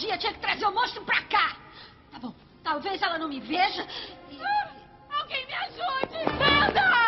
magia, tinha que trazer o monstro pra cá. Tá bom, talvez ela não me veja. Alguém me ajude! Sandra!